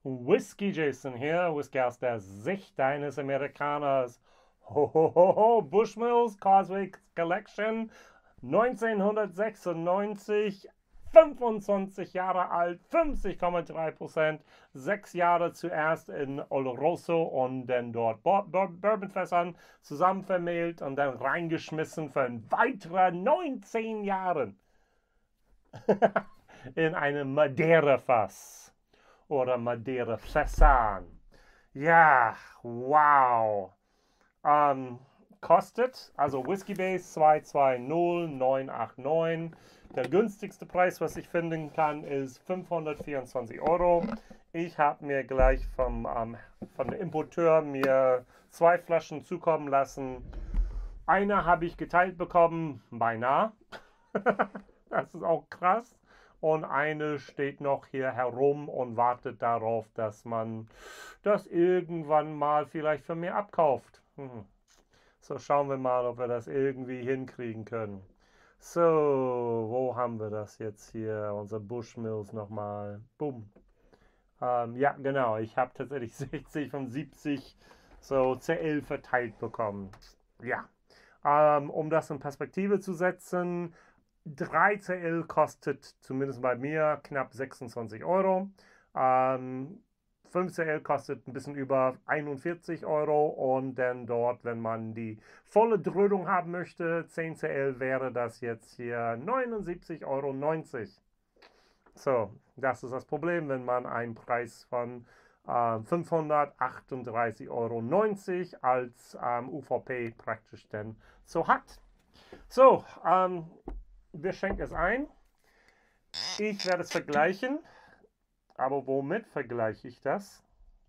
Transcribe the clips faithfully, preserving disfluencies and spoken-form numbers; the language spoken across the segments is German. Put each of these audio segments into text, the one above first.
Whisky Jason hier, Whisky aus der Sicht eines Amerikaners. Ho, ho, ho, ho, Bushmills Causeway Collection, neunzehnhundertsechsundneunzig, fünfundzwanzig Jahre alt, fünfzig Komma drei Prozent, sechs Jahre zuerst in Oloroso und dann dort Bourbonfässern zusammen vermehlt und dann reingeschmissen für ein weitere neunzehn Jahre in einem Madeira-Fass oder Madeira-Fässern. Ja, wow. Ähm, kostet, also Whiskey Base zwei zwei null neun acht neun. Der günstigste Preis, was ich finden kann, ist fünfhundertvierundzwanzig Euro. Ich habe mir gleich vom, ähm, von dem Importeur mir zwei Flaschen zukommen lassen. Eine habe ich geteilt bekommen, beinahe. Das ist auch krass. Und eine steht noch hier herum und wartet darauf, dass man das irgendwann mal vielleicht für mich abkauft. Hm. So, schauen wir mal, ob wir das irgendwie hinkriegen können. So, wo haben wir das jetzt hier? Unser Bushmills nochmal. Boom. Ähm, ja, genau. Ich habe tatsächlich sechzig von siebzig so C L verteilt bekommen. Ja. Ähm, um das in Perspektive zu setzen, drei C L kostet zumindest bei mir knapp sechsundzwanzig Euro. Ähm, fünf C L kostet ein bisschen über einundvierzig Euro und dann dort, wenn man die volle Dröhnung haben möchte, zehn C L wäre das jetzt hier neunundsiebzig Euro neunzig. So, das ist das Problem, wenn man einen Preis von äh, fünfhundertachtunddreißig Euro neunzig als ähm, U V P praktisch dann so hat. So, ähm, wir schenken es ein. Ich werde es vergleichen. Aber womit vergleiche ich das?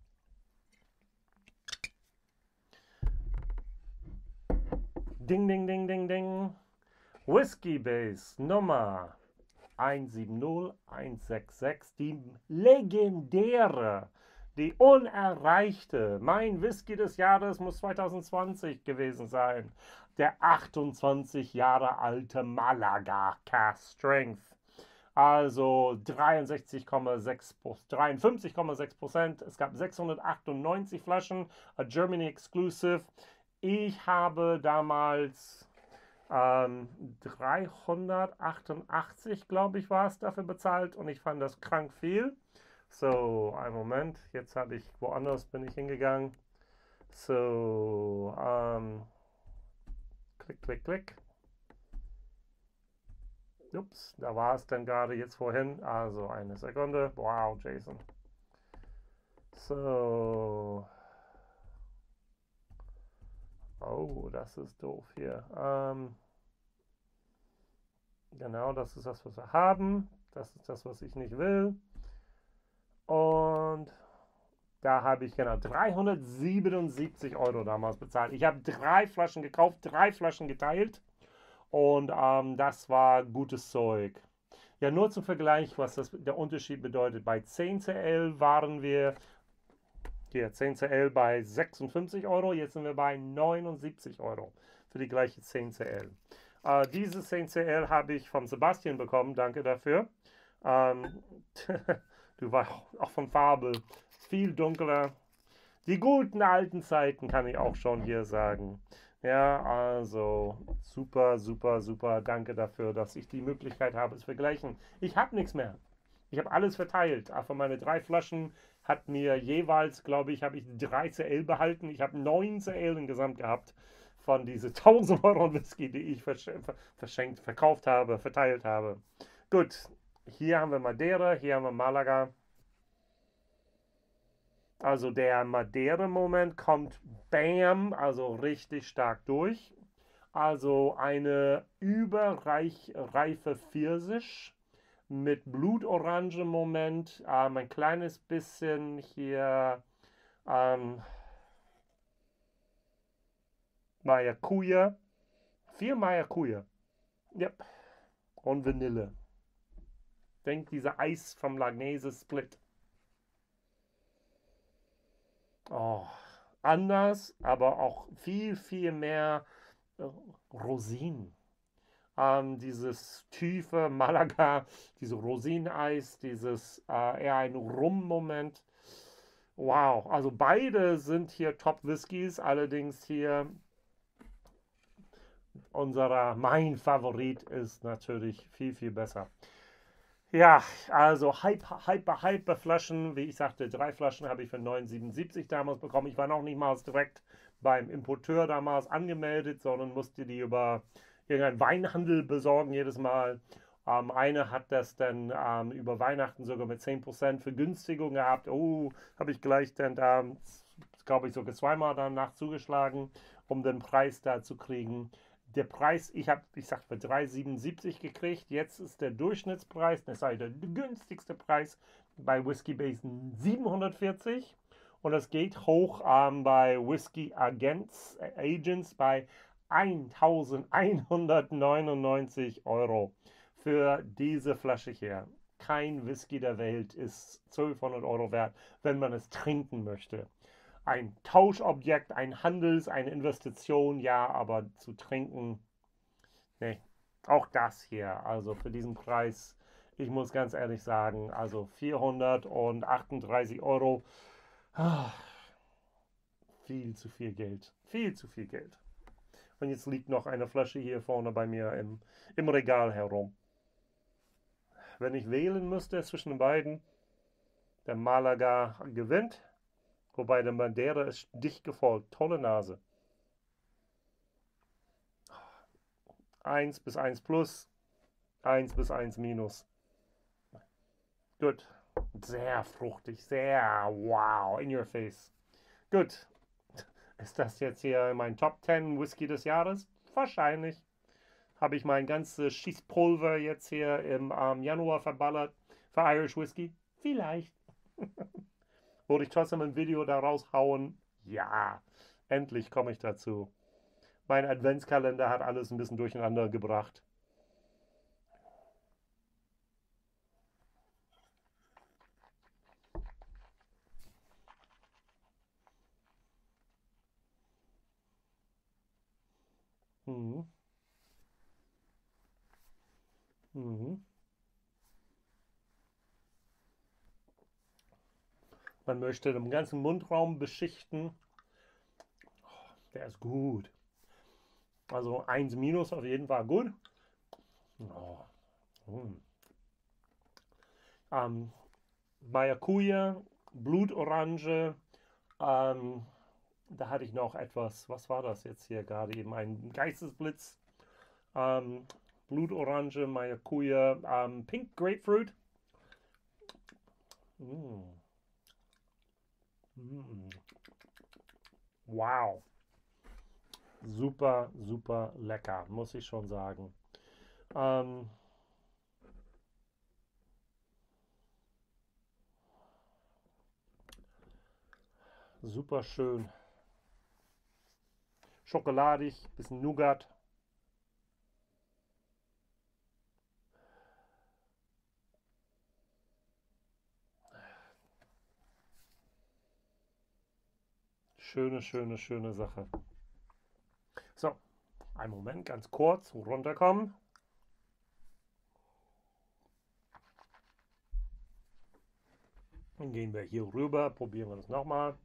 Ding, ding, ding, ding, ding. Whiskey Base Nummer eins sieben null eins sechs sechs. Die legendäre, die unerreichte. Mein Whisky des Jahres muss zweitausendzwanzig gewesen sein. Der achtundzwanzig Jahre alte Malaga Cask Strength. Also dreiundsechzig Komma sechs, dreiundfünfzig Komma sechs Prozent. Es gab sechshundertachtundneunzig Flaschen, a Germany Exclusive. Ich habe damals ähm, dreihundertachtundachtzig, glaube ich, war es dafür bezahlt und ich fand das krank viel. So, einen Moment, jetzt habe ich woanders bin ich hingegangen. So, ähm, klick, klick, klick. Ups, da war es dann gerade jetzt vorhin. Also eine Sekunde. Wow, Jason. So. Oh, das ist doof hier. Ähm, genau, das ist das, was wir haben. Das ist das, was ich nicht will. Und da habe ich genau dreihundertsiebenundsiebzig Euro damals bezahlt. Ich habe drei Flaschen gekauft, drei Flaschen geteilt. Und ähm, das war gutes Zeug. Ja, nur zum Vergleich, was das, der Unterschied bedeutet. Bei zehn C L waren wir hier zehn C L bei sechsundfünfzig Euro. Jetzt sind wir bei neunundsiebzig Euro für die gleiche zehn C L. Äh, diese zehn C L habe ich von Sebastian bekommen. Danke dafür. Ähm, du warst auch von Farbe viel dunkler. Die guten alten Zeiten kann ich auch schon hier sagen. Ja, also super, super, super. Danke dafür, dass ich die Möglichkeit habe, es zu vergleichen. Ich habe nichts mehr. Ich habe alles verteilt. Von meine drei Flaschen hat mir jeweils, glaube ich, habe ich drei C L behalten. Ich habe neun C L insgesamt gehabt von diese tausend Euro Whisky, die ich verschenkt, verkauft habe, verteilt habe. Gut, hier haben wir Madeira, hier haben wir Malaga. Also der Madeira-Moment kommt bam, also richtig stark durch. Also eine überreife Pfirsich mit Blutorange-Moment, ähm, ein kleines bisschen hier ähm, Maracuja, viel Maracuja, yep. Und Vanille. Denkt dieser Eis vom Lagnese Split. Oh, anders, aber auch viel, viel mehr äh, Rosinen. Ähm, dieses tiefe Malaga, diese Rosineneis, dieses äh, eher ein Rum-Moment. Wow, also beide sind hier Top-Whiskys, allerdings hier unserer, mein Favorit ist natürlich viel, viel besser. Ja, also Hype, Hyper, Hyper Flaschen, wie ich sagte, drei Flaschen habe ich für neun siebenundsiebzig damals bekommen. Ich war noch nicht mal direkt beim Importeur damals angemeldet, sondern musste die über irgendeinen Weinhandel besorgen jedes Mal. Ähm, eine hat das dann ähm, über Weihnachten sogar mit zehn Prozent Vergünstigung gehabt. Oh, habe ich gleich dann da, glaube ich, sogar zweimal danach zugeschlagen, um den Preis da zu kriegen. Der Preis, ich habe, ich sag, für drei siebenundsiebzig gekriegt. Jetzt ist der Durchschnittspreis, das sei der günstigste Preis bei Whisky Base siebenhundertvierzig. Und das geht hoch ähm, bei Whisky Agents, äh, Agents bei eintausendeinhundertneunundneunzig Euro für diese Flasche hier. Kein Whisky der Welt ist zwölfhundert Euro wert, wenn man es trinken möchte. Ein Tauschobjekt, ein Handels-, eine Investition, ja, aber zu trinken, nee. Auch das hier, also für diesen Preis, ich muss ganz ehrlich sagen, also vierhundertachtunddreißig Euro, ah, viel zu viel Geld, viel zu viel Geld. Und jetzt liegt noch eine Flasche hier vorne bei mir im, im Regal herum. Wenn ich wählen müsste zwischen den beiden, der Malaga gewinnt. Wobei der Madeira ist dicht gefolgt. Tolle Nase. eins bis eins plus, eins bis eins minus. Gut. Sehr fruchtig, sehr wow, in your face. Gut. Ist das jetzt hier mein Top zehn Whisky des Jahres? Wahrscheinlich. Habe ich mein ganzes Schießpulver jetzt hier im ähm, Januar verballert für Irish Whisky? Vielleicht. Würde ich trotzdem ein Video daraus hauen? Ja, endlich komme ich dazu. Mein Adventskalender hat alles ein bisschen durcheinander gebracht. Mhm. Mhm. Man möchte den ganzen Mundraum beschichten. Der ist gut. Also eins minus auf jeden Fall gut. Oh. Mm. Ähm, Maracuja, Blutorange. Ähm, da hatte ich noch etwas. Was war das jetzt hier gerade eben? Ein Geistesblitz. Ähm, Blutorange, Maracuja, ähm, Pink Grapefruit. Mm. Mm. Wow. Super, super lecker, muss ich schon sagen. Ähm, super schön. Schokoladig, bisschen Nougat. Schöne, schöne, schöne Sache. So, einen Moment, ganz kurz, runterkommen. Dann gehen wir hier rüber, probieren wir das nochmal.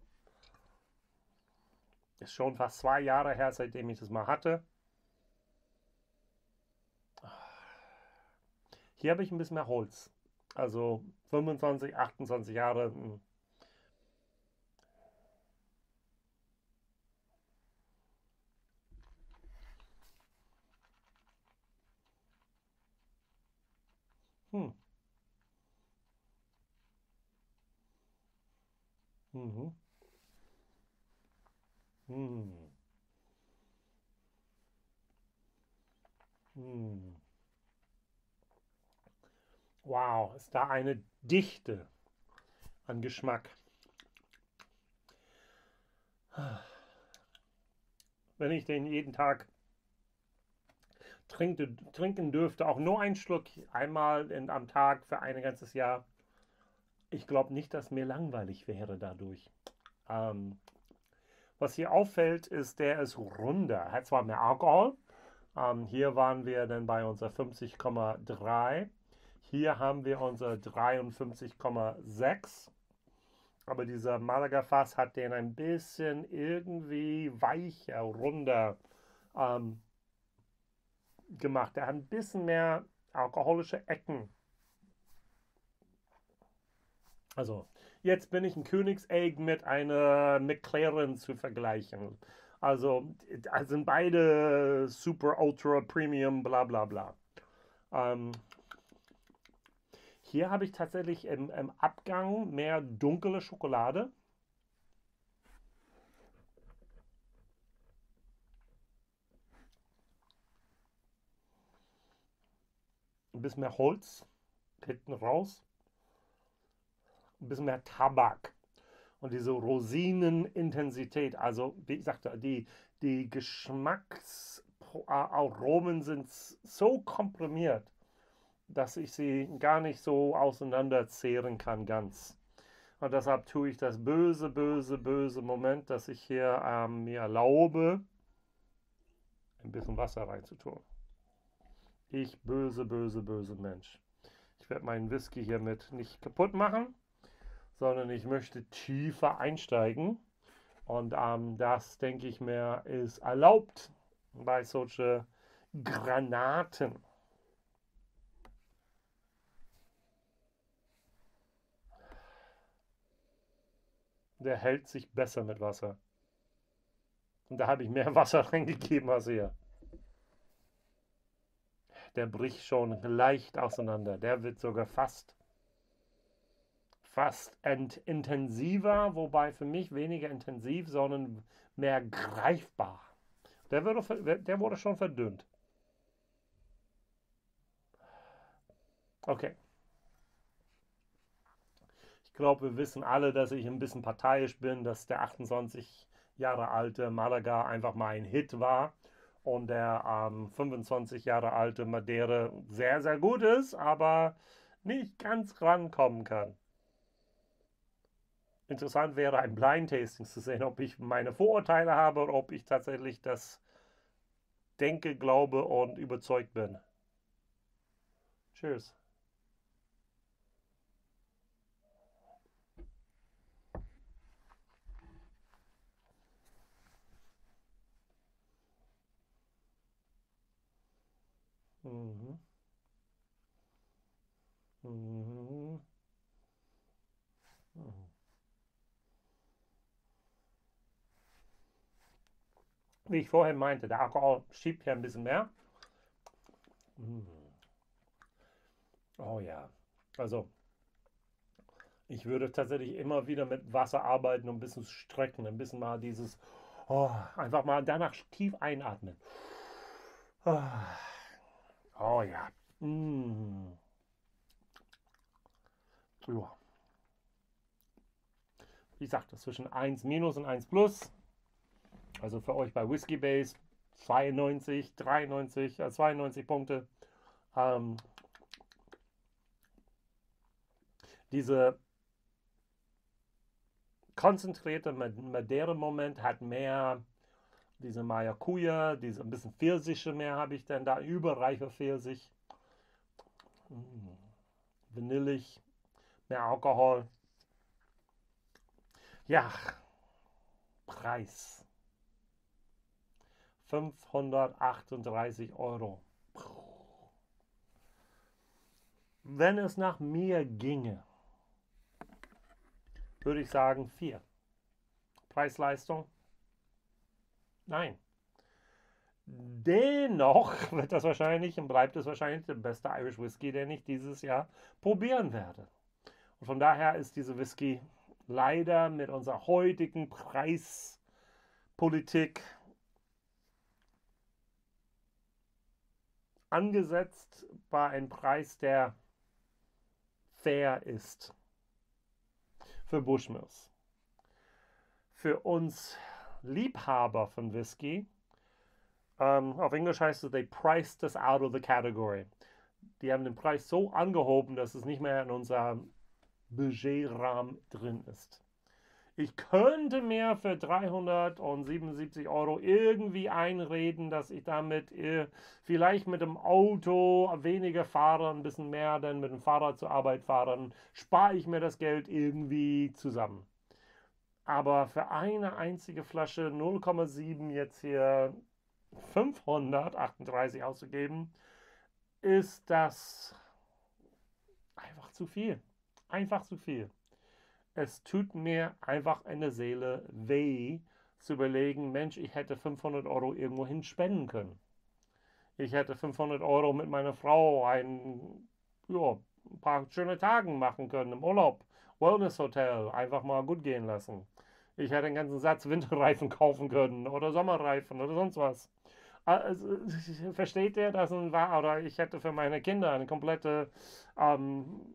Ist schon fast zwei Jahre her, seitdem ich das mal hatte. Hier habe ich ein bisschen mehr Holz. Also fünfundzwanzig, achtundzwanzig Jahre. Hm. Mhm. Hm. Hm. Wow, ist da eine Dichte an Geschmack. Wenn ich den jeden Tag trinke, trinken dürfte, auch nur einen Schluck einmal in, am Tag für ein ganzes Jahr, ich glaube nicht, dass mir langweilig wäre dadurch. Ähm, was hier auffällt, ist, der ist runder. Er hat zwar mehr Alkohol, Ähm, hier waren wir dann bei unserer fünfzig Komma drei. Hier haben wir unser dreiundfünfzig Komma sechs. Aber dieser Malaga-Fass hat den ein bisschen irgendwie weicher, runder ähm, gemacht. Er hat ein bisschen mehr alkoholische Ecken. Also, jetzt bin ich ein Königsegg mit einer McLaren zu vergleichen. Also, das sind beide super, ultra, premium, bla bla bla. Ähm, hier habe ich tatsächlich im, im Abgang mehr dunkle Schokolade. Ein bisschen mehr Holz hinten raus. Ein bisschen mehr Tabak. Und diese Rosinenintensität, also wie ich sagte, die, die Geschmacksaromen sind so komprimiert, dass ich sie gar nicht so auseinanderzehren kann ganz. Und deshalb tue ich das böse, böse, böse Moment, dass ich hier ähm, mir erlaube, ein bisschen Wasser reinzutun. Ich böse, böse, böse Mensch. Ich werde meinen Whisky hiermit nicht kaputt machen, sondern ich möchte tiefer einsteigen. Und ähm, das, denke ich mir, ist erlaubt bei solchen Granaten. Der hält sich besser mit Wasser. Und da habe ich mehr Wasser reingegeben als er. Der bricht schon leicht auseinander. Der wird sogar fast, fast intensiver, wobei für mich weniger intensiv, sondern mehr greifbar. Der wurde, der wurde schon verdünnt. Okay. Ich glaube, wir wissen alle, dass ich ein bisschen parteiisch bin, dass der achtundzwanzig Jahre alte Malaga einfach mal ein Hit war und der ähm, fünfundzwanzig Jahre alte Madeira sehr, sehr gut ist, aber nicht ganz rankommen kann. Interessant wäre ein Blind Tasting zu sehen, ob ich meine Vorurteile habe oder ob ich tatsächlich das denke, glaube und überzeugt bin. Cheers. Mhm. Mhm. Mhm. Wie ich vorhin meinte, der Alkohol schiebt hier ein bisschen mehr. Mhm. Oh ja. Also, ich würde tatsächlich immer wieder mit Wasser arbeiten und ein bisschen strecken, ein bisschen mal dieses, oh, einfach mal danach tief einatmen. Oh, oh ja. Mm. Ja. Wie gesagt, zwischen eins minus und eins plus. Also für euch bei Whiskey Base zweiundneunzig, dreiundneunzig, äh, zweiundneunzig Punkte. Ähm, diese konzentrierte Madeira-Moment hat mehr diese Maracuja, diese ein bisschen Pfirsiche mehr habe ich dann da, überreife Pfirsich. Mm, vanillig, mehr Alkohol. Ja, Preis. fünfhundertachtunddreißig Euro. Wenn es nach mir ginge, würde ich sagen vier. Preis-Leistung? Nein. Dennoch wird das wahrscheinlich und bleibt es wahrscheinlich der beste Irish Whisky, den ich dieses Jahr probieren werde. Und von daher ist diese Whisky leider mit unserer heutigen Preispolitik angesetzt bei einem Preis, der fair ist für Bushmills. Für uns Liebhaber von Whisky, ähm, auf Englisch heißt es, they priced us out of the category. Die haben den Preis so angehoben, dass es nicht mehr in unserem Budgetrahmen drin ist. Ich könnte mir für dreihundertsiebenundsiebzig Euro irgendwie einreden, dass ich damit äh, vielleicht mit dem Auto weniger fahre, ein bisschen mehr, denn mit dem Fahrrad zur Arbeit fahren, spare ich mir das Geld irgendwie zusammen. Aber für eine einzige Flasche null Komma sieben jetzt hier fünfhundertachtunddreißig auszugeben, ist das einfach zu viel. Einfach zu viel. Es tut mir einfach in der Seele weh, zu überlegen, Mensch, ich hätte fünfhundert Euro irgendwo hin spenden können. Ich hätte fünfhundert Euro mit meiner Frau ein, ja, ein paar schöne Tage machen können im Urlaub. Wellness-Hotel, einfach mal gut gehen lassen. Ich hätte einen ganzen Satz Winterreifen kaufen können oder Sommerreifen oder sonst was. Also, versteht ihr, das war, oder ich hätte für meine Kinder eine komplette ähm,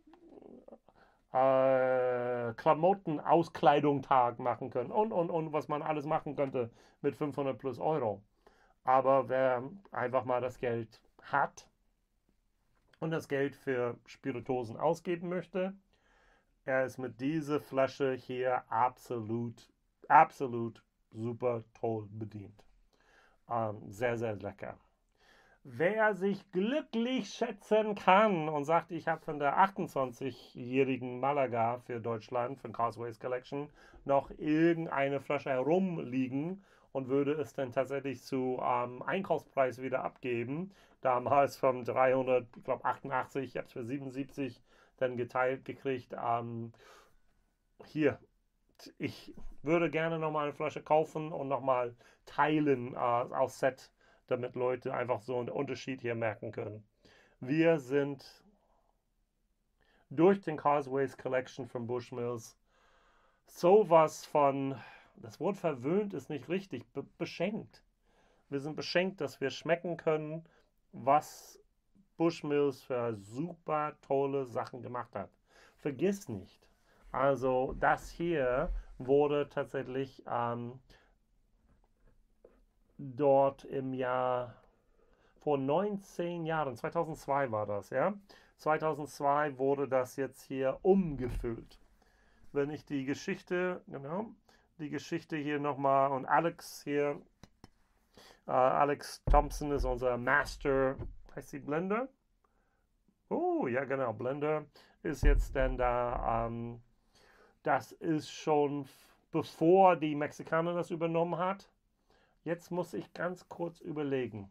äh, Klamotten-Auskleidung-Tag machen können und, und, und, was man alles machen könnte mit fünfhundert plus Euro. Aber wer einfach mal das Geld hat und das Geld für Spirituosen ausgeben möchte, er ist mit dieser Flasche hier absolut, absolut super toll bedient. Ähm, sehr, sehr lecker. Wer sich glücklich schätzen kann und sagt, ich habe von der achtundzwanzigjährigen Malaga für Deutschland, von Causeways Collection, noch irgendeine Flasche herumliegen und würde es dann tatsächlich zu ähm, Einkaufspreis wieder abgeben, damals vom dreihundert, ich glaube achtundachtzig, ich habe es für siebenundsiebzig dann geteilt gekriegt. Ähm, hier, ich würde gerne nochmal eine Flasche kaufen und nochmal teilen äh, aus Set, damit Leute einfach so einen Unterschied hier merken können. Wir sind durch den Causeways Collection von Bushmills sowas von, das Wort verwöhnt ist nicht richtig, be beschenkt. Wir sind beschenkt, dass wir schmecken können, was Bushmills für super tolle Sachen gemacht hat. Vergiss nicht, also das hier wurde tatsächlich ähm, dort im Jahr vor neunzehn Jahren, zweitausendzwei war das, ja. zweitausendzwei wurde das jetzt hier umgefüllt. Wenn ich die Geschichte, genau, die Geschichte hier nochmal und Alex hier, äh, Alex Thompson ist unser Master, heißt sie Blender? Oh, ja genau, Blender ist jetzt dann da, ähm, das ist schon bevor die Mexikaner das übernommen hat. Jetzt muss ich ganz kurz überlegen.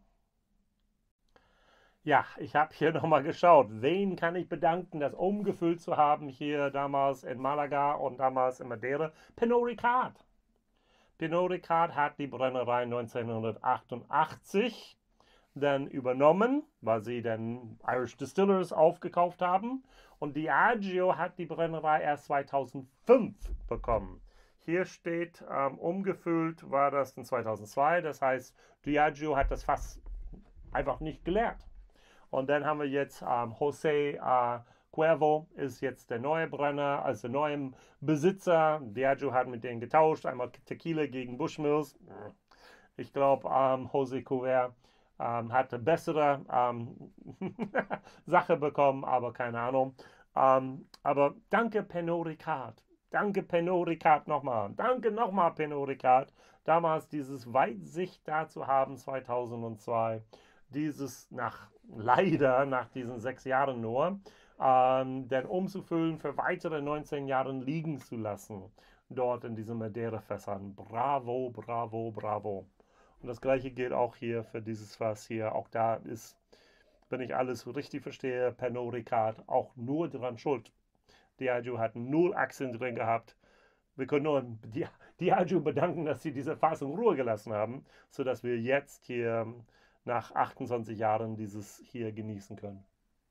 Ja, ich habe hier nochmal geschaut. Wen kann ich bedanken, das umgefüllt zu haben hier damals in Malaga und damals in Madeira? Pernod Ricard. Pernod Ricard hat die Brennerei neunzehnhundertachtundachtzig dann übernommen, weil sie dann Irish Distillers aufgekauft haben. Und Diageo hat die Brennerei erst zweitausendfünf bekommen. Hier steht, ähm, umgefüllt war das in zweitausendzwei. Das heißt, Diageo hat das fast einfach nicht gelernt. Und dann haben wir jetzt ähm, José äh, Cuervo ist jetzt der neue Brenner, also der neue Besitzer. Diageo hat mit denen getauscht, einmal Tequila gegen Bushmills. Ich glaube, ähm, José Cuervo ähm, hat eine bessere ähm, Sache bekommen, aber keine Ahnung. Ähm, aber danke Pernod Ricard. Danke Pernod Ricard nochmal. Danke nochmal Pernod Ricard. Damals dieses Weitsicht da zu haben, zweitausendzwei. Dieses nach, leider nach diesen sechs Jahren nur, ähm, dann umzufüllen, für weitere neunzehn Jahre liegen zu lassen. Dort in diesen Madeira-Fässern. Bravo, bravo, bravo. Und das gleiche gilt auch hier für dieses Fass hier. Auch da ist, wenn ich alles richtig verstehe, Pernod Ricard auch nur dran schuld. Diageo hat null Aktien drin gehabt. Wir können nur Diageo bedanken, dass sie diese Fassung in Ruhe gelassen haben, sodass wir jetzt hier nach achtundzwanzig Jahren dieses hier genießen können.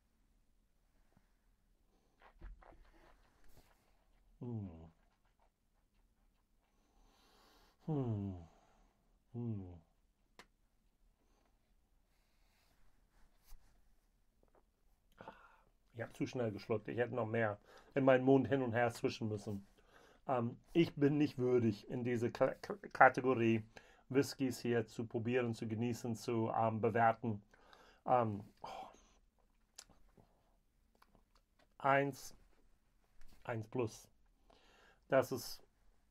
Hm. Hm. Hm. Ich habe zu schnell geschluckt. Ich hätte noch mehr in meinen Mund hin und her zwischen müssen. Ähm, ich bin nicht würdig, in diese K Kategorie Whiskys hier zu probieren, zu genießen, zu ähm, bewerten. Ähm, oh. Eins, eins plus. Das ist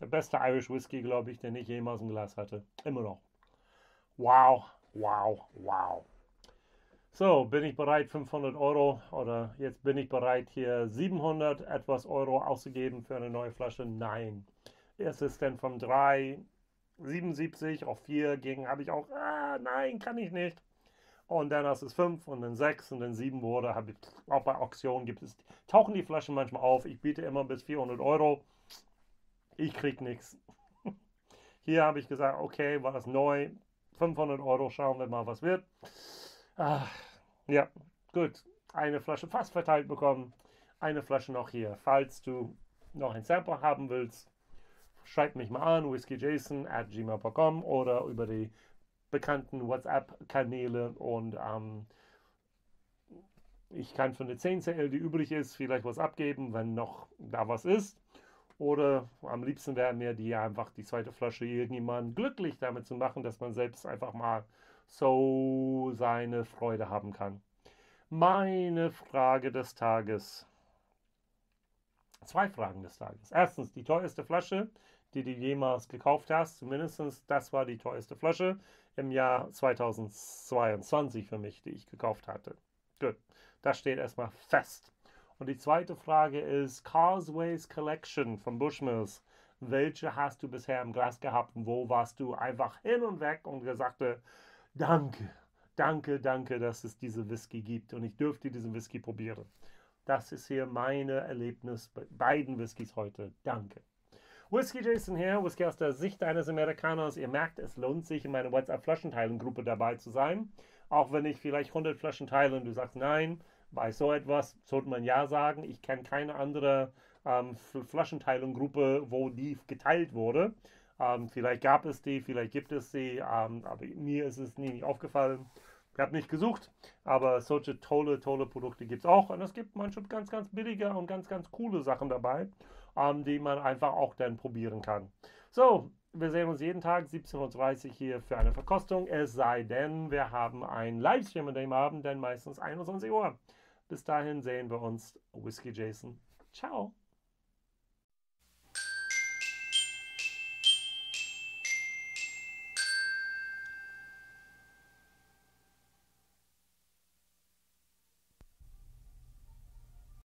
Der beste Irish Whisky, glaube ich, den ich jemals im Glas hatte. Immer noch. Wow, wow, wow. So, bin ich bereit, fünfhundert Euro oder jetzt bin ich bereit, hier siebenhundert etwas Euro auszugeben für eine neue Flasche? Nein. Es ist dann von drei siebenundsiebzig auf vier gegen, habe ich auch, ah, nein, kann ich nicht. Und dann, als es fünf und dann sechs und dann sieben wurde, habe ich, auch bei Auktionen gibt es, tauchen die Flaschen manchmal auf. Ich biete immer bis vierhundert Euro. Ich krieg nichts. Hier habe ich gesagt, okay, war das neu, fünfhundert Euro, schauen wir mal, was wird. Ah, ja, gut. Eine Flasche fast verteilt bekommen. Eine Flasche noch hier. Falls du noch ein Sample haben willst, schreib mich mal an, whiskyjason at gmail punkt com oder über die bekannten WhatsApp-Kanäle und ähm, ich kann für eine zehn C L, die übrig ist, vielleicht was abgeben, wenn noch da was ist. Oder am liebsten wäre mir die einfach die zweite Flasche irgendjemand glücklich damit zu machen, dass man selbst einfach mal so seine Freude haben kann. Meine Frage des Tages. Zwei Fragen des Tages. Erstens, die teuerste Flasche, die du jemals gekauft hast. Zumindest das war die teuerste Flasche im Jahr zweitausendzweiundzwanzig für mich, die ich gekauft hatte. Gut, das steht erstmal fest. Und die zweite Frage ist Causeways Collection von Bushmills. Welche hast du bisher im Glas gehabt und wo warst du einfach hin und weg und gesagt, danke, danke, danke, dass es diese Whisky gibt und ich dürfte diesen Whisky probieren. Das ist hier meine Erlebnis bei beiden Whiskys heute. Danke. whiskyjason hier, Whisky aus der Sicht eines Amerikaners. Ihr merkt, es lohnt sich, in meiner WhatsApp-Flaschenteilen-Gruppe dabei zu sein. Auch wenn ich vielleicht hundert Flaschen teile und du sagst nein, bei so etwas sollte man ja sagen. Ich kenne keine andere ähm, Flaschenteilung-Gruppe, wo die geteilt wurde. Ähm, vielleicht gab es die, vielleicht gibt es sie, ähm, aber mir ist es nie aufgefallen. Ich habe nicht gesucht, aber solche tolle, tolle Produkte gibt es auch. Und es gibt manchmal ganz, ganz billige und ganz, ganz coole Sachen dabei, ähm, die man einfach auch dann probieren kann. So, wir sehen uns jeden Tag siebzehn Uhr dreißig hier für eine Verkostung. Es sei denn, wir haben einen Livestream an dem Abend, denn meistens einundzwanzig Uhr. Bis dahin sehen wir uns. whiskyjason. Ciao.